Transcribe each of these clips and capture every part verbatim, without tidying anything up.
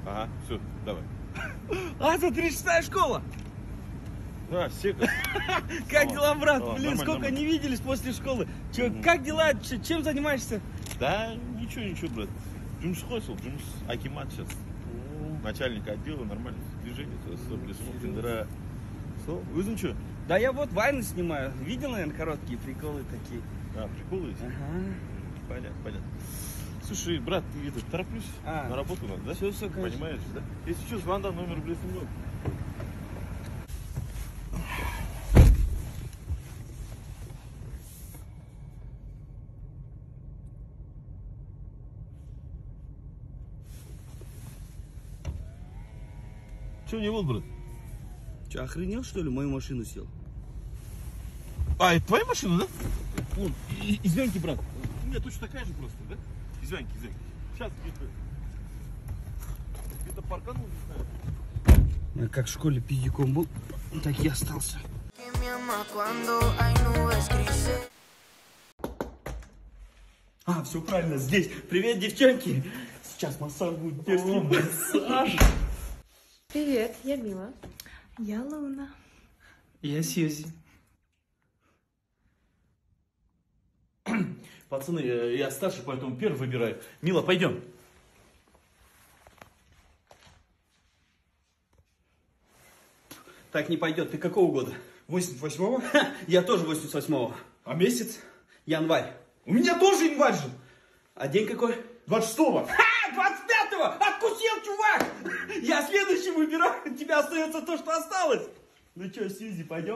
Ага, все, давай. А, это тридцать шестая школа. Да, Сека. Как дела, брат? О, Блин, нормально, сколько нормально. не виделись после школы. Че, как дела? Че- чем занимаешься? Да, ничего, ничего, брат. Джумс хосел, Джумс Акимат сейчас. Начальник отдела, нормально. Движение, все, блесну, тендера. Что? Вы что? Да я вот вайны снимаю. Видел, наверное, короткие приколы такие. А, приколы эти? Ага. Понятно, понятно. Слушай, брат, ты это, тороплюсь. А. На работу надо, да? Все, все, конечно. Понимаешь, да? Если что, звонда, номер, блядь, много. Че не вот, брат? Че, охренел, что ли, в мою машину сел? А, это твоя машина, да? Вон, и- извините, брат. У меня точно такая же просто, да? Извините, извините. Сейчас где-то... Где-то парканул, не знаю. Я как в школе педиком был, так и остался. А, все правильно, здесь. Привет, девчонки. Сейчас массаж будет. Дерзкий массаж. Привет, я Мила. Я Луна. Я Сьюзи. Пацаны, я, я старше, поэтому первый выбираю. Мила, пойдем. Так не пойдет. Ты какого года? восемьдесят восьмого? Я тоже восемьдесят восьмого. А месяц? Январь. У меня тоже январь же. А день какой? двадцать шестого. Ха! двадцать пятого! Откусил, чувак! Я следующий выбираю. У тебя остается то, что осталось. Ну что, Сьюзи, пойдем?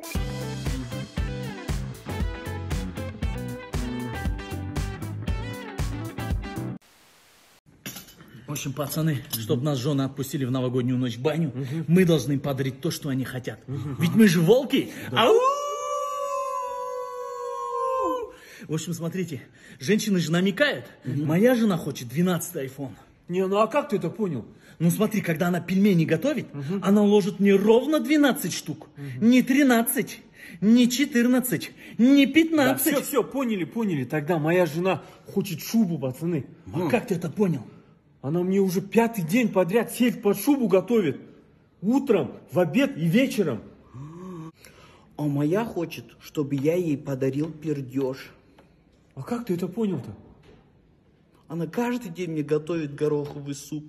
В общем, пацаны, чтобы нас жены отпустили в новогоднюю ночь в баню, мы должны им подарить то, что они хотят. Ведь мы же волки. Ау! В общем, смотрите, женщины же намекают. Моя жена хочет двенадцатый айфон. Не, ну а как ты это понял? Ну смотри, когда она пельмени готовит, она ложит мне ровно двенадцать штук. Не тринадцать, не четырнадцать, не Да, пятнадцать. все, все, поняли, поняли. Тогда моя жена хочет шубу, пацаны. А как ты это понял? Она мне уже пятый день подряд сельдь под шубу готовит. Утром, в обед и вечером. А моя хочет, чтобы я ей подарил пердеж. А как ты это понял-то? Она каждый день мне готовит гороховый суп.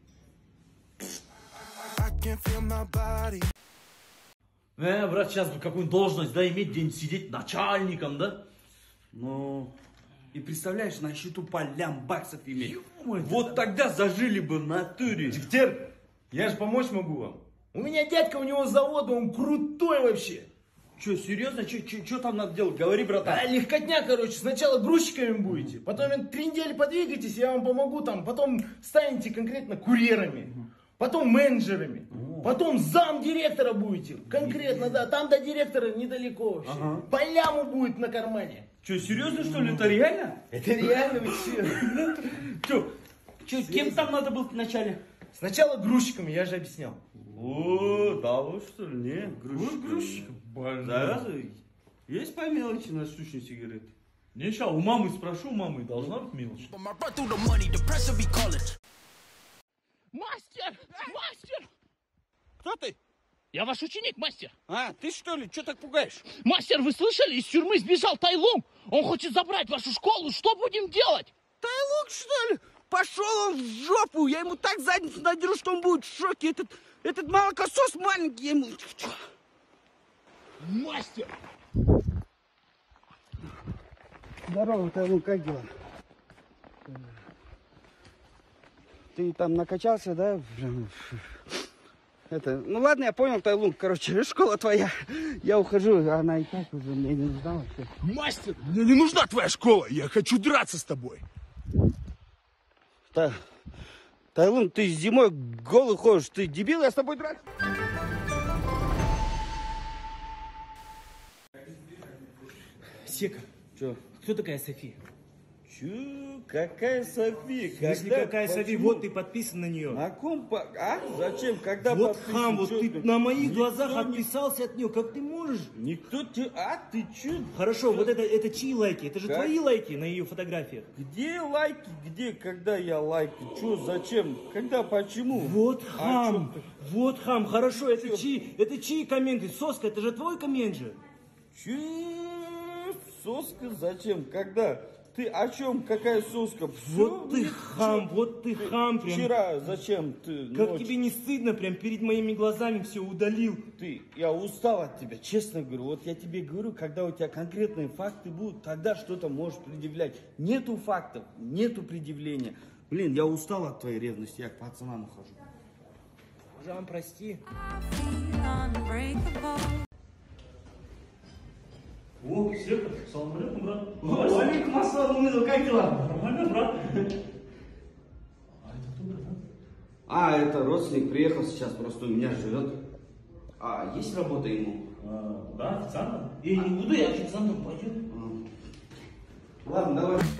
Э, брат, сейчас бы какую должность, да, иметь, день сидеть начальником, да? Ну, и представляешь, на счету по лям баксов иметь. Ё-моё, Вот тогда зажили бы в натуре. Дегтярь, я же помочь могу вам. У меня дядька, у него завод, он крутой вообще. Че, серьезно? Что там надо делать? Говори, А братан. легкотня, короче, сначала грузчиками будете, потом три недели подвигаетесь, я вам помогу там, потом станете конкретно курьерами, потом менеджерами, потом зам директора будете, конкретно, да, там до директора недалеко вообще, Ага. по ляму будет на кармане. Че, серьезно, что ли? Это реально? Это реально вообще. Че, че, кем там надо было вначале? Сначала грузчиками, я же объяснял. О, да вот что ли? Не, грузчик. грузчиком? Да, есть по мелочи на штучные сигареты. Не, сейчас у мамы спрошу, у мамы должна быть мелочь. Мастер! Мастер! Кто ты? Я ваш ученик, мастер! А, ты что ли? Че так пугаешь? Мастер, вы слышали? Из тюрьмы сбежал Тайлунг! Он хочет забрать вашу школу! Что будем делать? Тайлунг, что ли? Пошел он в жопу! Я ему так задницу надеру, что он будет в шоке. Этот, этот молокосос маленький, я ему... Мастер! Здорово, Тайлунг, как дела? Ты там накачался, да? Это, ну ладно, я понял, Тайлунг, короче, школа твоя. Я ухожу, она и так уже мне не нужна вообще. Мастер! Мне не нужна твоя школа, я хочу драться с тобой. Та, Тайлунг, ты зимой голый ходишь, ты дебил, я с тобой драться? Сека, Че? кто такая София? Чё? Какая София? В смысле, Когда? какая София? Почему? Вот ты подписан на нее. На ком? по- А? Зачем? Когда Вот подписан? хам, вот Чё ты ты? на моих Никто глазах не- отписался от нее. Как ты можешь? Никто тебе... А, ты чё? Хорошо, вот это, это чьи лайки? Это же Как? твои лайки на ее фотографиях. Где лайки? Где? Когда я лайки? Чё? Зачем? Когда? Почему? Вот А хам, чё вот хам, хорошо, это чьи, это чьи комменты? Соска, это же твой коммент же. Чё? Соска? Зачем? Когда? Ты о чем? Какая соска? Вот Всё? ты Нет, хам, чё? вот ты хам прям. Вчера зачем ты? Как ночью? тебе не стыдно, прям перед моими глазами все удалил. Ты, я устал от тебя, честно говорю. Вот я тебе говорю, когда у тебя конкретные факты будут, тогда что-то можешь предъявлять. Нету фактов, нету предъявления. Блин, я устал от твоей ревности, я к пацанам ухожу. Жан, прости. О, Сектор, салам алейкум, брат. Алейкум ассалам, ну как дела? Нормально, брат. А, это родственник приехал сейчас, просто у меня живет. А, есть работа ему? А, да, официант. Эй, не буду я официантом пойдет. Ладно, давай.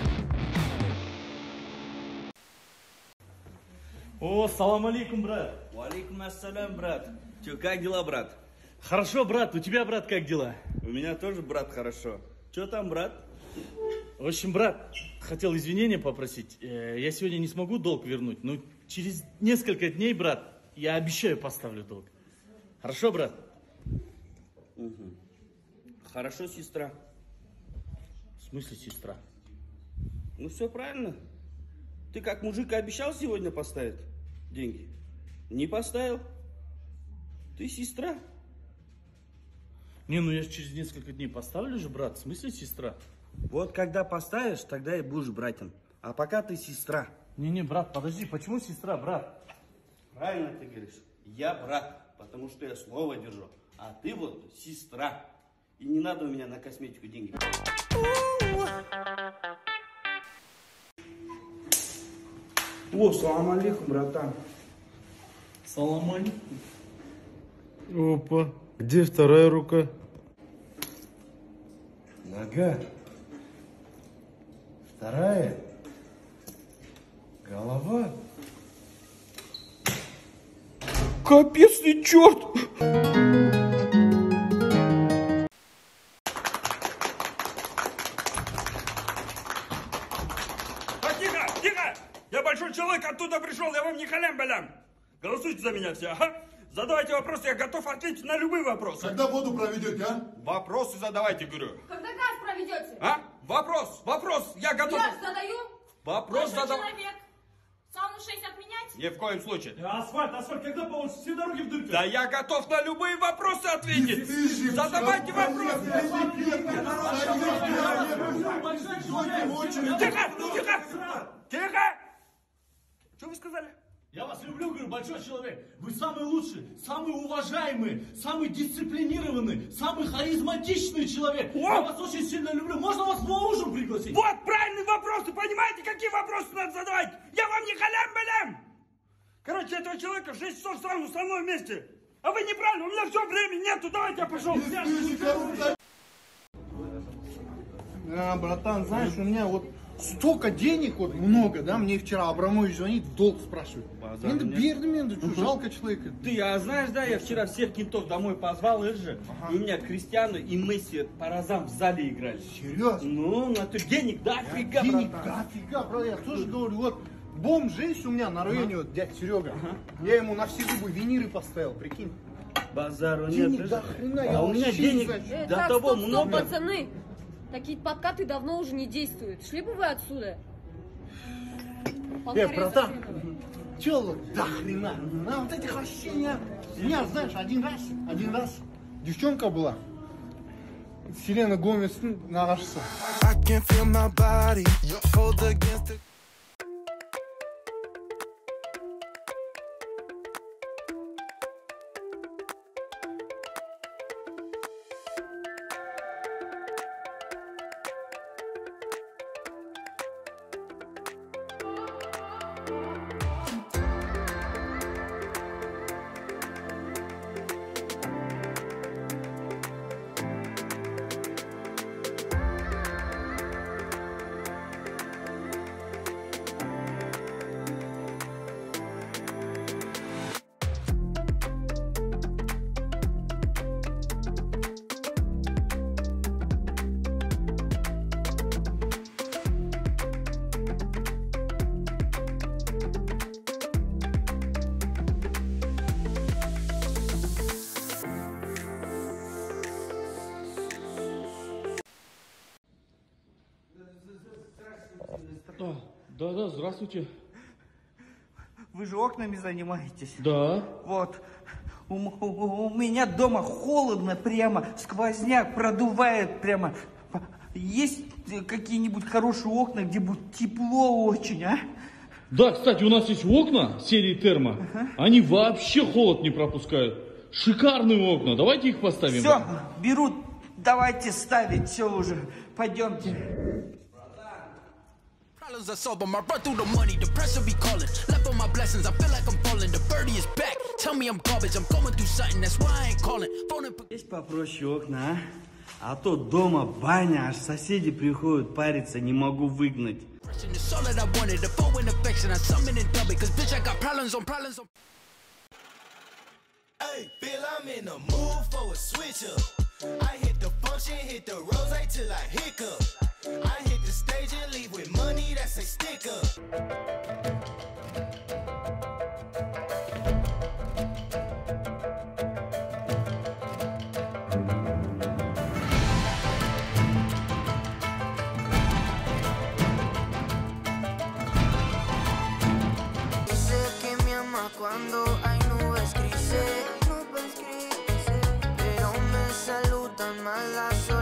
О, салам алейкум, брат. Валейкум ассалям, брат. Че, как дела, брат? Хорошо, брат. У тебя, брат, как дела? У меня тоже, брат, хорошо. Че там, брат? В общем, брат, хотел извинения попросить. Э, Я сегодня не смогу долг вернуть, но через несколько дней, брат, я обещаю, поставлю долг. Хорошо, брат? Угу. Хорошо, сестра. В смысле, сестра? Ну все правильно. Ты как мужик обещал сегодня поставить деньги? Не поставил. Ты сестра. Не, ну я ж через несколько дней поставлю же, брат. В смысле, сестра? Вот когда поставишь, тогда и будешь братом. А пока ты сестра. Не-не, брат, подожди, почему сестра, брат? Правильно ты говоришь. Я брат, потому что я слово держу. А ты вот сестра. И не надо у меня на косметику деньги. О, салам алейкум, братан. Салам алейкум. Опа, где вторая рука? Нога. Вторая. Голова. Капец ты, черт! А, тихо, тихо! Я большой человек, оттуда пришел, я вам не халям-балям. Голосуйте за меня все, ага? Задавайте вопросы, я готов ответить на любые вопросы. Когда воду проведете, а? Вопросы задавайте, говорю. Когда газ проведете? А? Вопрос, вопрос, я готов. Я задаю. Вопрос Большой задав... человек. Сауну шесть отменять? Ни в коем случае. Асфальт, асфальт, когда получится? Все дороги в дырке. Да я готов на любые вопросы ответить. Задавайте вопросы. Тихо, тихо, тихо. Что вы сказали? Я вас люблю, говорю, большой человек. Вы самый лучший, самый уважаемый, самый дисциплинированный, самый харизматичный человек. О! Я вас очень сильно люблю. Можно вас на ужин пригласить? Вот правильные вопросы, понимаете, какие вопросы надо задавать? Я вам не халям-балям. Короче, этого человека в шесть часов сразу со мной вместе. А вы неправильно, у меня все, времени нету, давайте я пошел. А, братан, знаешь, у меня вот столько денег, вот много, да, мне вчера Абрамович звонит, в долг спрашивает. Енді берді мен, что, жалко человека. Ты, а знаешь, да, я вчера всех кентов домой позвал, их же. И у меня Кристиану и Месси по разам в зале играли. Серьезно? Ну, на то денег дофига, Денег братан. дофига, правда, я тоже говорю, вот бомж есть у меня на районе, вот дядя Серега. Я ему на все зубы виниры поставил, прикинь. Базару нет. Денег ты до же. хрена, А я у меня вообще не денег знаю. Э, до так, того стоп, стоп, много. пацаны. Такие подкаты давно уже не действуют. Шли бы вы отсюда. Э, братан, че вот до хрена? На вот этих вообще не... У меня, знаешь, один раз, один раз девчонка была. Селена Гомес, нағашысы. I can feel my body cold against the Да, да, здравствуйте. Вы же окнами занимаетесь? Да. Вот. У, у, у меня дома холодно прямо, сквозняк продувает прямо. Есть какие-нибудь хорошие окна, где будет тепло очень, а? Да, кстати, у нас есть окна серии термо. Ага. Они вообще холод не пропускают. Шикарные окна. Давайте их поставим. Все, берут. Давайте ставить. Все уже. Пойдемте. Problems are solved, I run through the money, the pressure be calling. Left on my blessings, I feel like I'm falling. The birdie is back. Tell me I'm garbage, I'm going through something, that's why I ain't calling. Есть попроще окна, а? А то дома баня, аж соседи приходят париться, не могу выгнать. Hey, Bill, I'm in the mood for a switch up. I hit the function, hit the rose till I hiccup. I hit the stage and leave with money that's a stick up. Cuando hay nubes grises, nubes grises, pero me saludan mal las horas.